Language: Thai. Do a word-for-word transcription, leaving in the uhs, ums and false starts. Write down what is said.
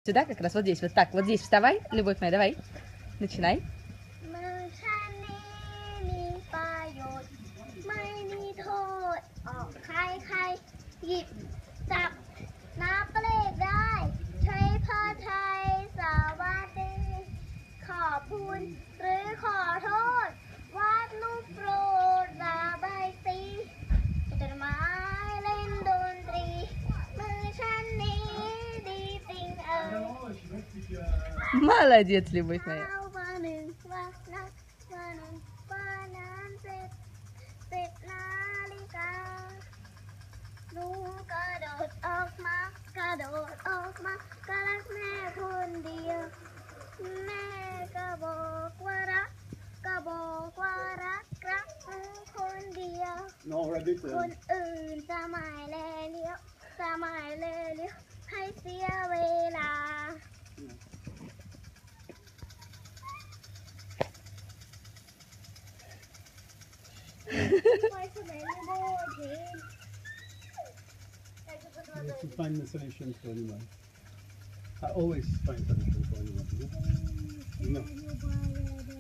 Сюда как раз, вот здесь, вот так, вот здесь вставай, любовь моя, давай, начинай. มือฉันนี้มีประโยชน์ไม่มีโทษออกใครใครหยิบจับนับเลขได้ใช้พระไทยสวัสดีขอบคุณหรือขอโทษวาดรูปโปรดระบายสีจดหมายเล่นดนตรีมือฉันนี้ดีจริงเออ Молодец, любовь моя. วันหนึ่งวันนักวันหนึ่งวันนั้นเสร็จเสร็จนาฬิกาหนูกระโดดออกมากระโดดออกมาก็รักแม่คนเดียวแม่ก็บอกว่ารักก็บอกว่ารักรักหนูคนเดียว No, ready ค to. นอื่นจะไม่แลเลี้ยวจะไม่แลเลี้ยวให้เสียเวลา You have to find the solution for anyone. I always find solution for anyone. You know?